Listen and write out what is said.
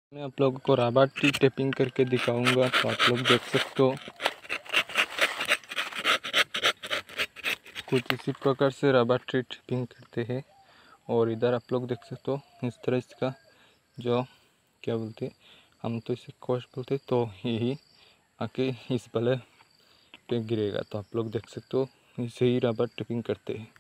मैं आप लोगों को रबर ट्री टेपिंग करके दिखाऊंगा। तो आप लोग देख सकते हो कुछ इसी प्रकार से रबर ट्री टेपिंग करते हैं। और इधर आप लोग देख सकते हो इस तरह इसका जो क्या बोलते हैं, हम तो इसे कोश बोलते, तो यही आके इस बल्ले पे गिरेगा। तो आप लोग देख सकते हो इसे ही रबर टेपिंग करते हैं।